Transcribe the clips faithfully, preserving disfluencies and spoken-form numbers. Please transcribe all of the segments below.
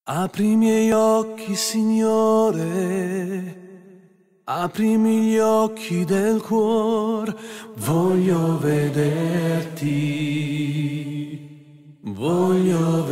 Apri i miei occhi, Signore, aprimi gli occhi del cuor, voglio vederti, voglio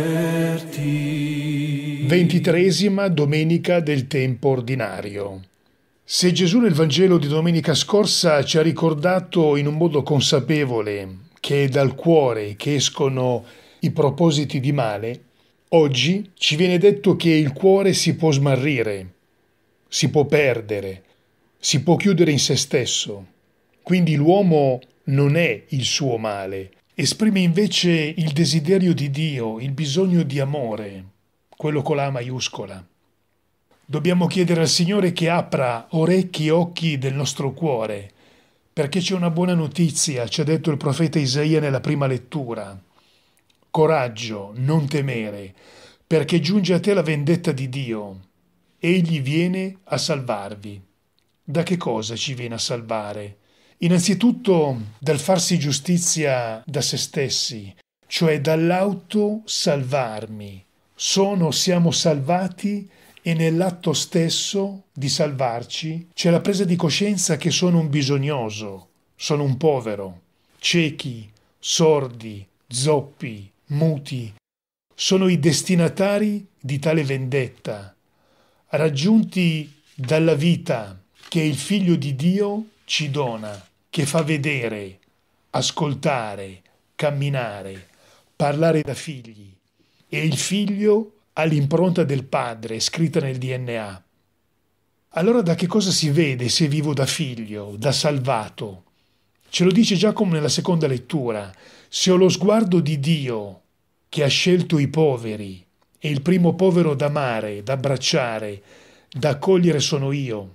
vederti. Ventitresima domenica del tempo ordinario. Se Gesù nel Vangelo di domenica scorsa ci ha ricordato in un modo consapevole che è dal cuore che escono i propositi di male, oggi ci viene detto che il cuore si può smarrire, si può perdere, si può chiudere in se stesso. Quindi l'uomo non è il suo male, esprime invece il desiderio di Dio, il bisogno di amore, quello con la A maiuscola. Dobbiamo chiedere al Signore che apra orecchi e occhi del nostro cuore, perché c'è una buona notizia, ci ha detto il profeta Isaia nella prima lettura. Coraggio, non temere, perché giunge a te la vendetta di Dio. Egli viene a salvarvi. Da che cosa ci viene a salvare? Innanzitutto dal farsi giustizia da se stessi, cioè dall'auto-salvarmi. Sono, siamo salvati e nell'atto stesso di salvarci c'è la presa di coscienza che sono un bisognoso, sono un povero, ciechi, sordi, zoppi, muti, sono i destinatari di tale vendetta, raggiunti dalla vita che il Figlio di Dio ci dona, che fa vedere, ascoltare, camminare, parlare da figli, e il Figlio ha l'impronta del Padre scritta nel D N A. Allora da che cosa si vede se vivo da figlio, da salvato? Ce lo dice Giacomo nella seconda lettura. Se ho lo sguardo di Dio che ha scelto i poveri e il primo povero da amare, da abbracciare, da accogliere sono io.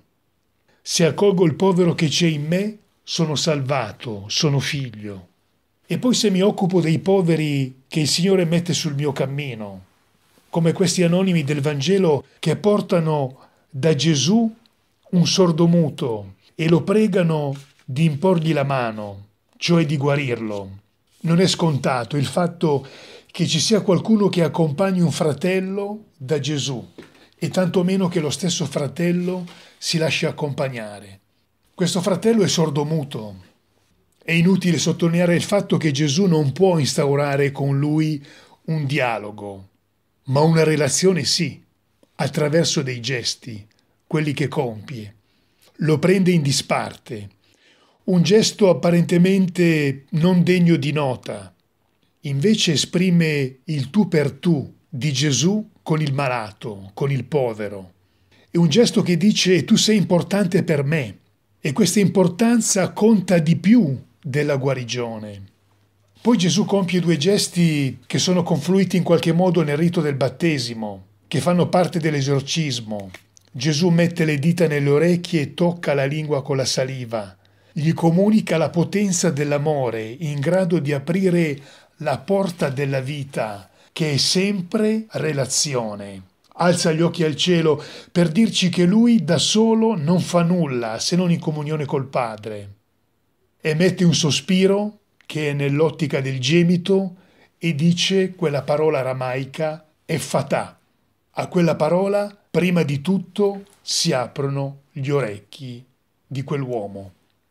Se accolgo il povero che c'è in me, sono salvato, sono figlio. E poi se mi occupo dei poveri che il Signore mette sul mio cammino, come questi anonimi del Vangelo che portano da Gesù un sordomuto e lo pregano di imporgli la mano, cioè di guarirlo. Non è scontato il fatto che ci sia qualcuno che accompagni un fratello da Gesù e tantomeno che lo stesso fratello si lasci accompagnare. Questo fratello è sordomuto. È inutile sottolineare il fatto che Gesù non può instaurare con lui un dialogo, ma una relazione sì, attraverso dei gesti, quelli che compie. Lo prende in disparte. Un gesto apparentemente non degno di nota, invece esprime il tu per tu di Gesù con il malato, con il povero. È un gesto che dice tu sei importante per me e questa importanza conta di più della guarigione. Poi Gesù compie due gesti che sono confluiti in qualche modo nel rito del battesimo, che fanno parte dell'esorcismo. Gesù mette le dita nelle orecchie e tocca la lingua con la saliva. Gli comunica la potenza dell'amore in grado di aprire la porta della vita, che è sempre relazione. Alza gli occhi al cielo per dirci che lui da solo non fa nulla se non in comunione col Padre. Emette un sospiro che è nell'ottica del gemito e dice quella parola aramaica effatà. A quella parola, prima di tutto, si aprono gli orecchi di quell'uomo.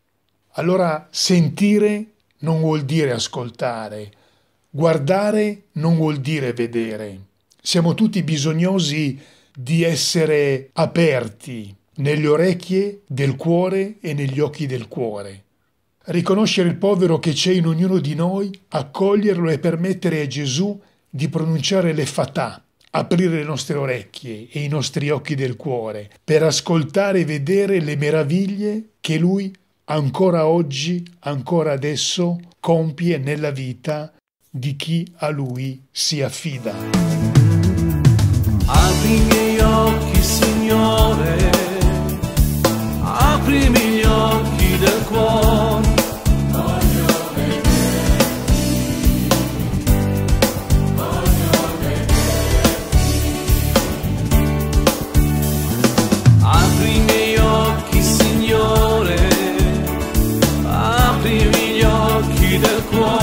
Allora sentire non vuol dire ascoltare, guardare non vuol dire vedere. Siamo tutti bisognosi di essere aperti nelle orecchie del cuore e negli occhi del cuore. Riconoscere il povero che c'è in ognuno di noi, accoglierlo e permettere a Gesù di pronunciare l'effatà, aprire le nostre orecchie e i nostri occhi del cuore per ascoltare e vedere le meraviglie che Lui ancora oggi, ancora adesso, compie nella vita di chi a Lui si affida. Apri i miei occhi, Signore, aprimi gli occhi del cuore, voglio vederti, voglio vederti. Apri i miei occhi, Signore, aprimi gli occhi del cuore.